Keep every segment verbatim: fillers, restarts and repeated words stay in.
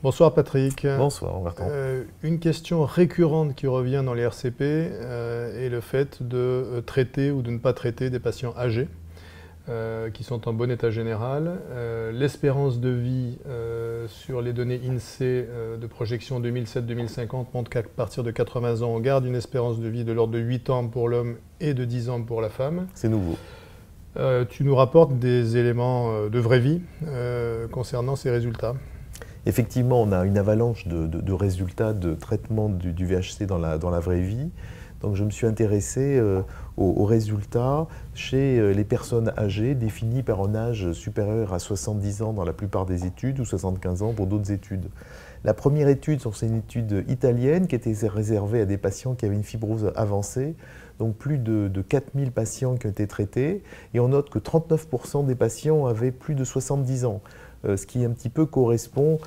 Bonsoir Patrick. Bonsoir Bertrand. Euh, une question récurrente qui revient dans les R C P euh, est le fait de traiter ou de ne pas traiter des patients âgés euh, qui sont en bon état général. Euh, L'espérance de vie euh, sur les données INSEE euh, de projection deux mille sept deux mille cinquante montre qu'à partir de quatre-vingts ans, on garde une espérance de vie de l'ordre de huit ans pour l'homme et de dix ans pour la femme. C'est nouveau. Euh, tu nous rapportes des éléments de vraie vie euh, concernant ces résultats. Effectivement, on a une avalanche de, de, de résultats de traitement du, du V H C dans la, dans la vraie vie. Donc je me suis intéressé euh, aux, aux résultats chez euh, les personnes âgées définies par un âge supérieur à soixante-dix ans dans la plupart des études ou soixante-quinze ans pour d'autres études. La première étude, c'est une étude italienne qui était réservée à des patients qui avaient une fibrose avancée. Donc plus de, de quatre mille patients qui ont été traités. Et on note que trente-neuf pour cent des patients avaient plus de soixante-dix ans. Euh, ce qui un petit peu correspond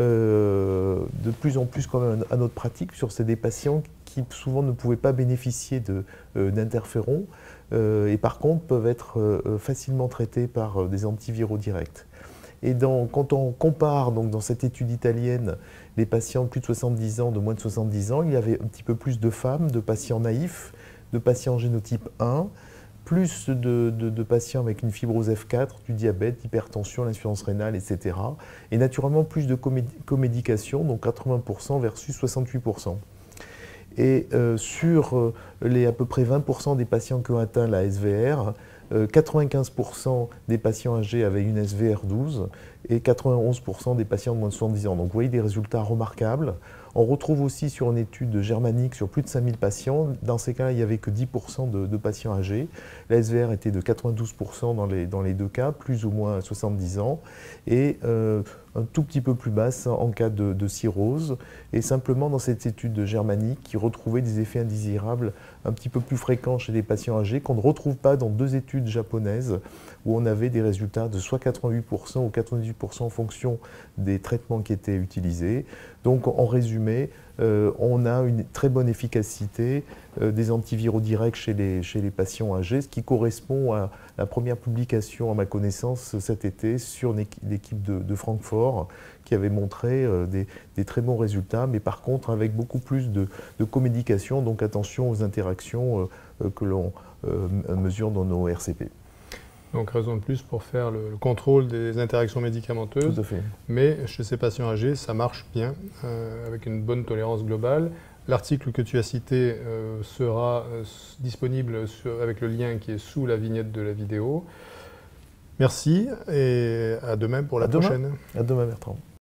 euh, de plus en plus quand même à notre pratique sur ces des patients qui souvent ne pouvaient pas bénéficier d'interférons euh, euh, et par contre peuvent être euh, facilement traités par euh, des antiviraux directs. Et dans, quand on compare donc, dans cette étude italienne les patients de plus de soixante-dix ans, de moins de soixante-dix ans, il y avait un petit peu plus de femmes, de patients naïfs, de patients génotype un, plus de, de, de patients avec une fibrose F quatre, du diabète, l'hypertension, l'insuffisance rénale, et cetera. Et naturellement plus de comédication, donc quatre-vingts pour cent versus soixante-huit pour cent. Et euh, sur euh, les à peu près vingt pour cent des patients qui ont atteint la S V R, euh, quatre-vingt-quinze pour cent des patients âgés avaient une S V R douze et quatre-vingt-onze pour cent des patients de moins de soixante-dix ans. Donc vous voyez des résultats remarquables. On retrouve aussi sur une étude germanique sur plus de cinq mille patients, dans ces cas-là, il n'y avait que dix pour cent de, de patients âgés. La S V R était de quatre-vingt-douze pour cent dans les, dans les deux cas, plus ou moins soixante-dix ans, et euh, un tout petit peu plus basse en cas de, de cirrhose. Et simplement dans cette étude germanique, qui retrouvait des effets indésirables un petit peu plus fréquents chez les patients âgés, qu'on ne retrouve pas dans deux études japonaises, où on avait des résultats de soit quatre-vingt-huit pour cent ou quatre-vingt-dix pour cent en fonction des traitements qui étaient utilisés. Donc en résumé, euh, on a une très bonne efficacité euh, des antiviraux directs chez les, chez les patients âgés, ce qui correspond à la première publication, à ma connaissance, cet été sur l'équipe de, de Francfort, qui avait montré euh, des, des très bons résultats, mais par contre avec beaucoup plus de, de comédication, donc attention aux interactions euh, que l'on euh, mesure dans nos R C P. Donc raison de plus pour faire le, le contrôle des interactions médicamenteuses. Tout à fait. Mais chez ces patients âgés, ça marche bien, euh, avec une bonne tolérance globale. L'article que tu as cité euh, sera euh, disponible sur, avec le lien qui est sous la vignette de la vidéo. Merci et à demain pour la à demain. prochaine. À demain Bertrand.